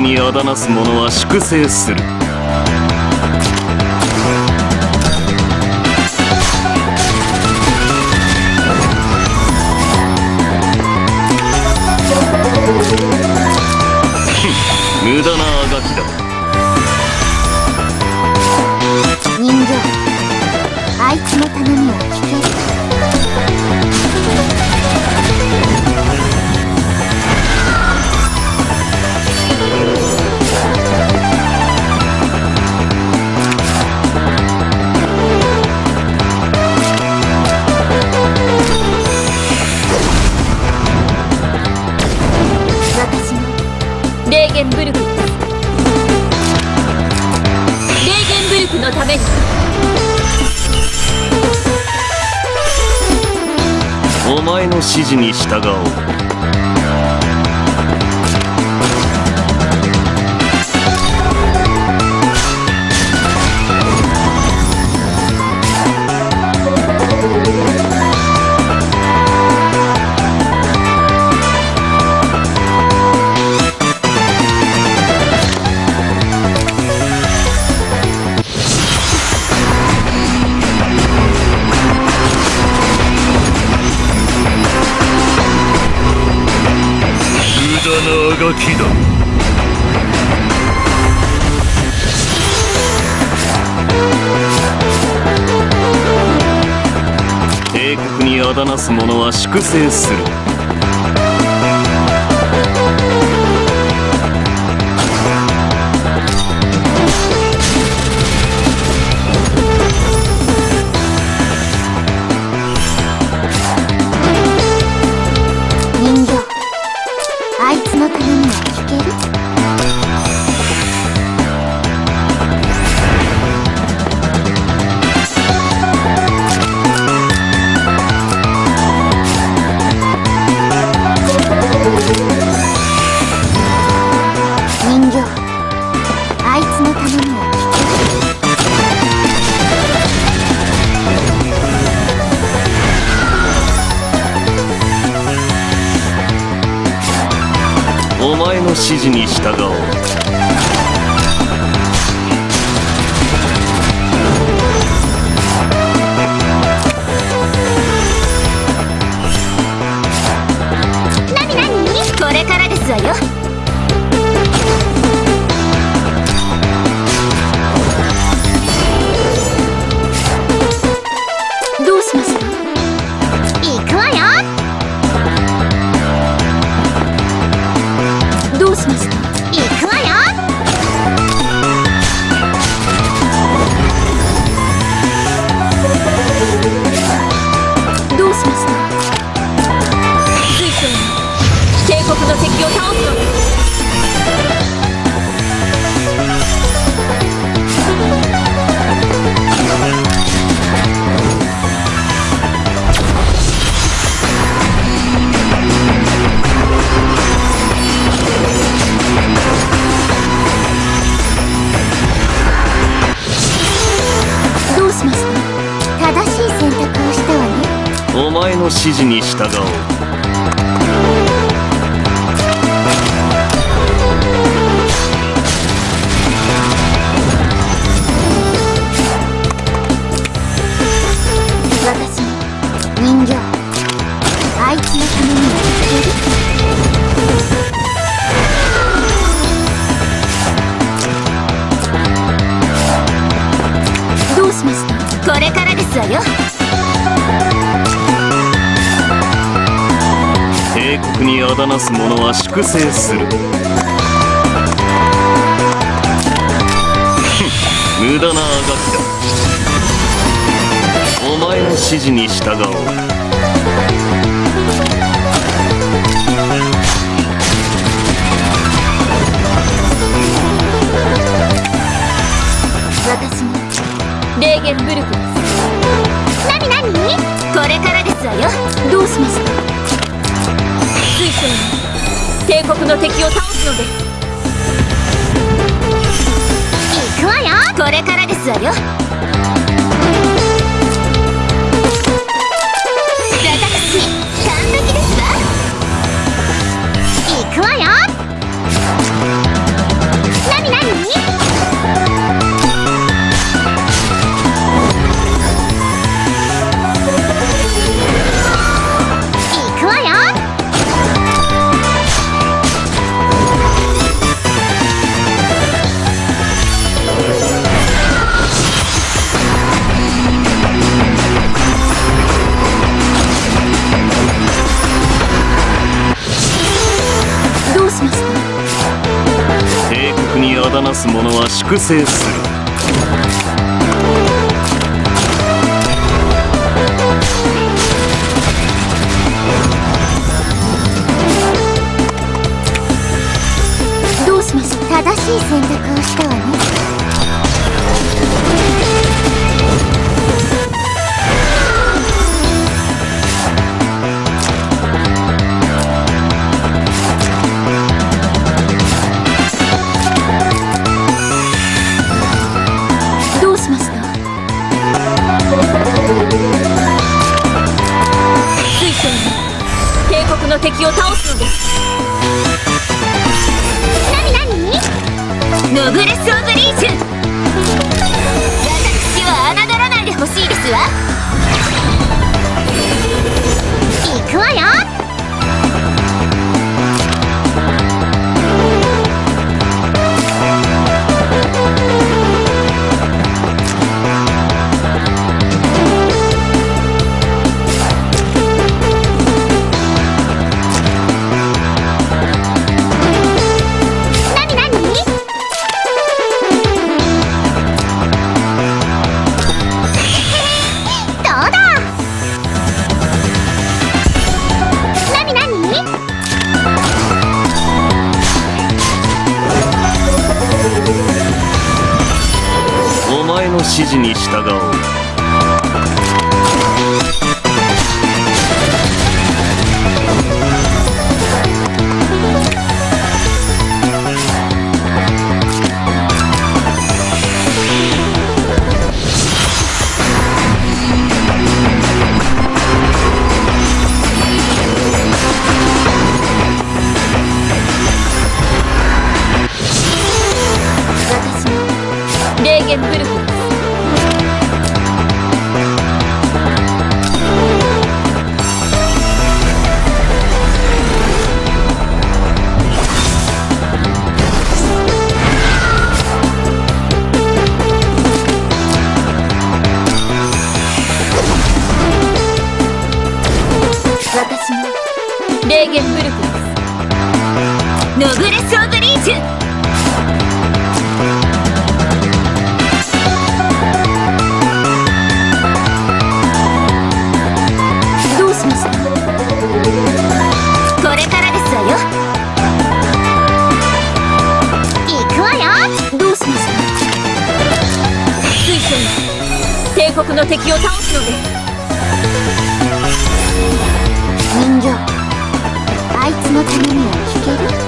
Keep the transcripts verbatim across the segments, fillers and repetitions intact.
にあだなす者は粛清する。無駄なあがきだ。 人形、あいつの頼みは聞ける。私のレーゲンブルクです。レーゲンブルクのために。 お前の指示に従おう。あがきだ。帝国にあだなす者は粛清する。 人形、あいつの頼みは聞ける。人形、あいつの頼みは聞ける。 お前の指示に従おう。 なになに？これからですわよ。どうしました？行くわよ。どうしました？行くわよ。どうしました？水晶に帝国の敵を倒すのです。どうしました？正しい選択をしたわね。 お前の指示に従おう。 私の人形、あいつのためには聞ける。どうしました？これからですわよ。 帝国にあだなす者は粛清する。無駄なあがきだ。お前の指示に従おう。 私のレーゲンブルクです。なになに？これからですわよ。どうしました？水晶に帝国の敵を倒すのです。行くわよ。これからですわよ。私完璧ですわ。行くわよ。 粛清する。 どうしましょう。正しい選択をしたわね。どうしました。水晶に帝国の敵を倒すのです。ノブレス・オブ・リージュン、私は侮らないでほしいですわ。行くわよ。 指示に従おう。 私もレーゲンブルク。私もレーゲンブルクです。ノブレス・オブ・リージュン、どうしました。これからですわよ。行くわよ。どうしました。水晶に帝国の敵を倒すのです。人形、あいつのためには聞ける？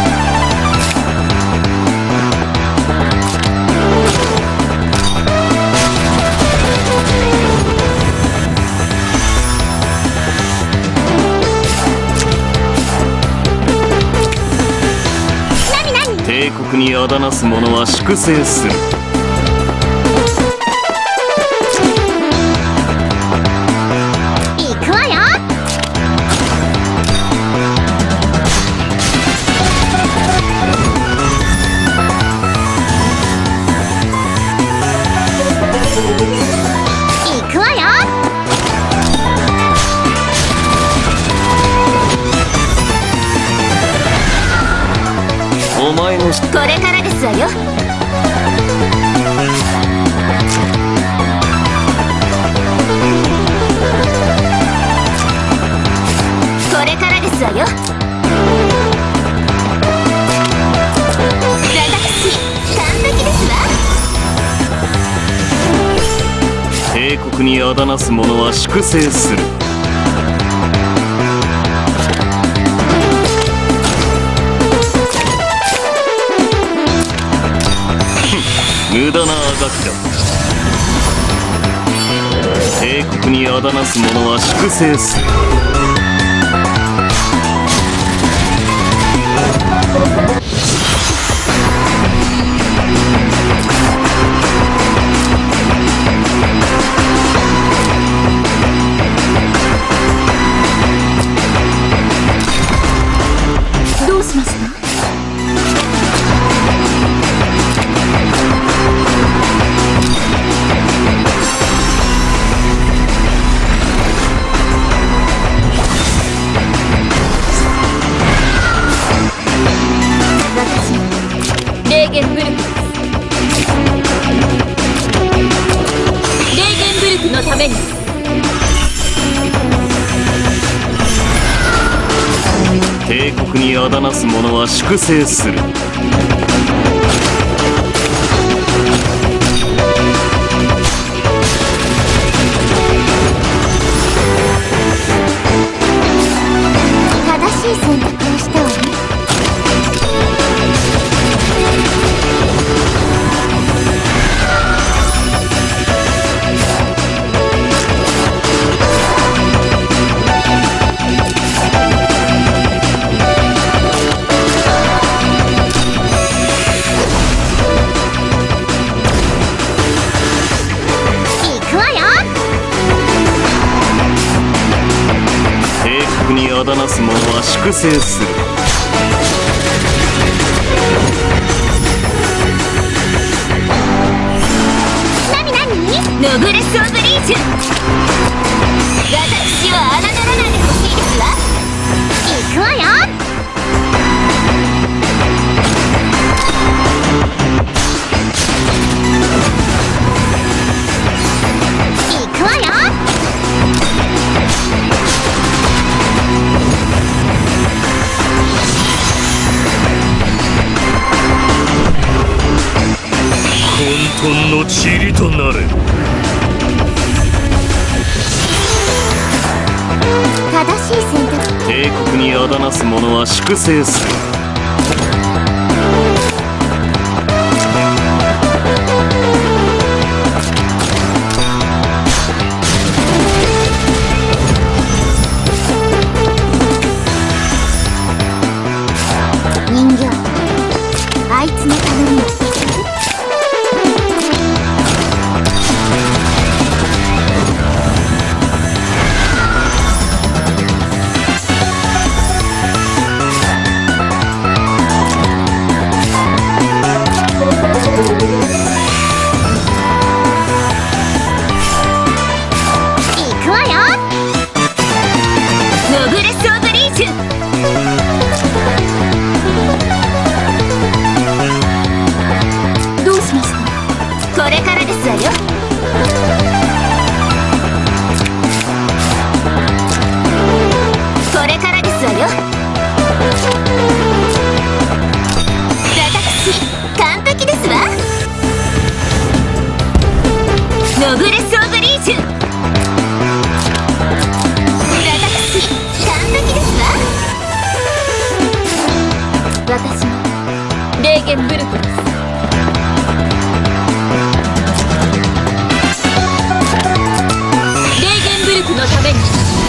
なになに？ 帝国にあだなす者は粛清する。 行くわよ。行くわよ。 お前のこれからですわよ。これからですわよ。私完璧ですわ。 帝国にあだなす者は粛清する。無駄なあがきだ。帝国にあだなす者は粛清する。 どうしました。 ために。 帝国にあだなす者は粛清する。 正しい選択をしたわね。 にあだなす者は粛清する。 なになに？ノブレス・オブ・リージュ。私は侮らないでほしいですわ。行くわよ。行くわよ。 混沌の塵となれ。 正しい選択。 帝国にあだなす者は粛清する。 人形、あいつの頼みを。これからですわよ。これからですわよ。私完璧ですわ。ノブレス・オブ・リージュ。私完璧ですわ。私もレーゲンブルクです。のために。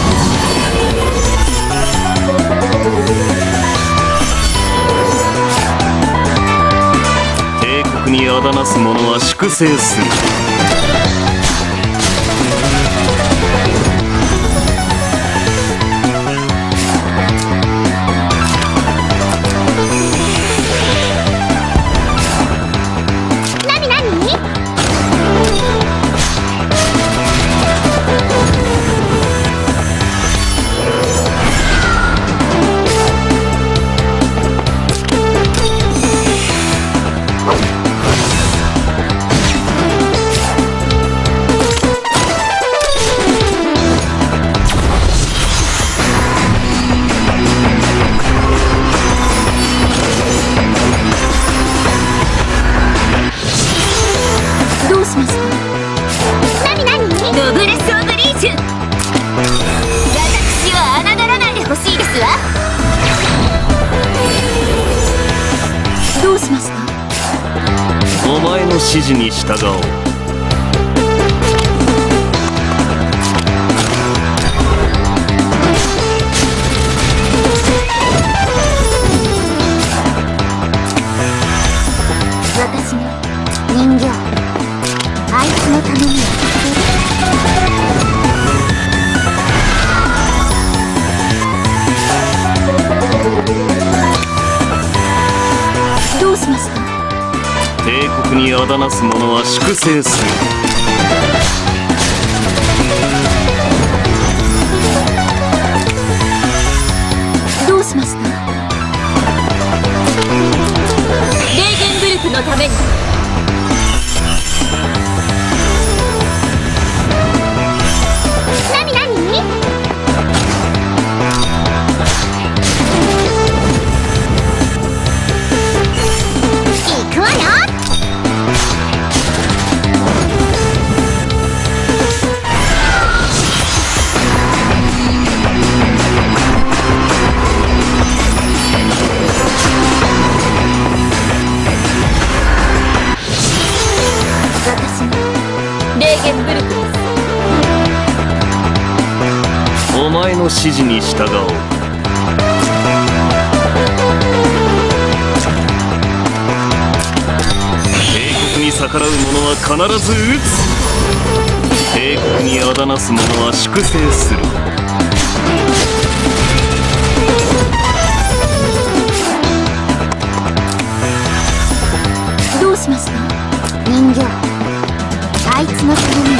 帝国にあだなす者は粛清する。 なになに？どうしました？なになに？ノブレス・オブ・リージュ。私は侮らないでほしいですわ。どうしました？ お前の指示に従おう。 私も人形、あいつのために。どうしました？ 帝国にあだなす者は粛清する。 どうしました？レーゲンブルクのために。 レーゲンブルクです。 お前の指示に従おう。帝国に逆らう者は必ず討つ。帝国にあだなす者は粛清する。 どうしました？人形、あいつのために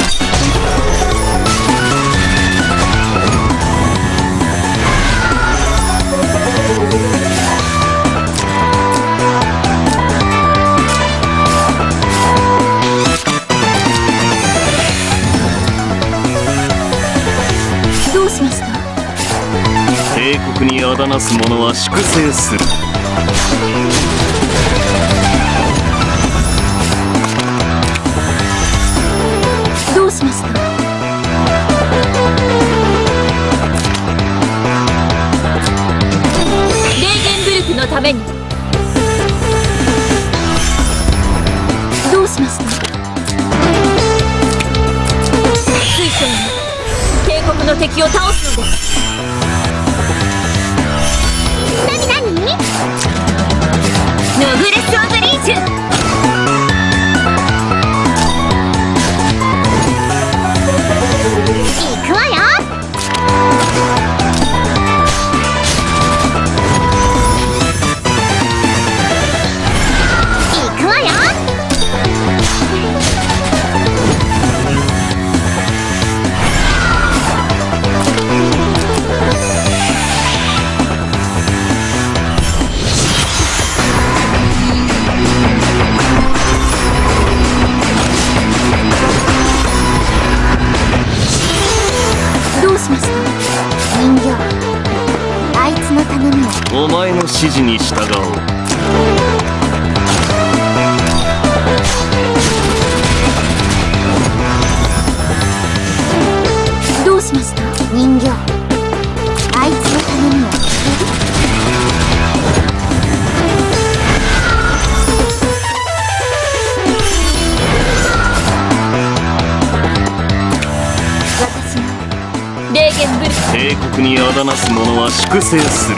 どうしました？ 帝国にあだなす者は粛清する。 どうしました？レーゲンブルクのためにどうしました？水晶に帝国の敵を倒すのです。なになに？ノブレス・オブリージュ。行くわよ。行くわよ。どうしました？人形、あいつの頼みを。 お前の指示に従おう。 どうしました？人形、あいつの頼みを。私のレーゲンブルク。 帝国にあだなす者は粛清する。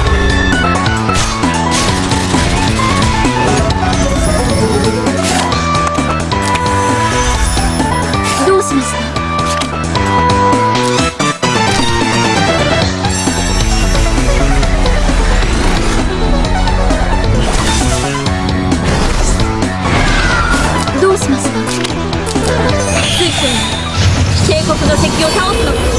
どうしました？どうしました？水晶に帝国の敵を倒すのです。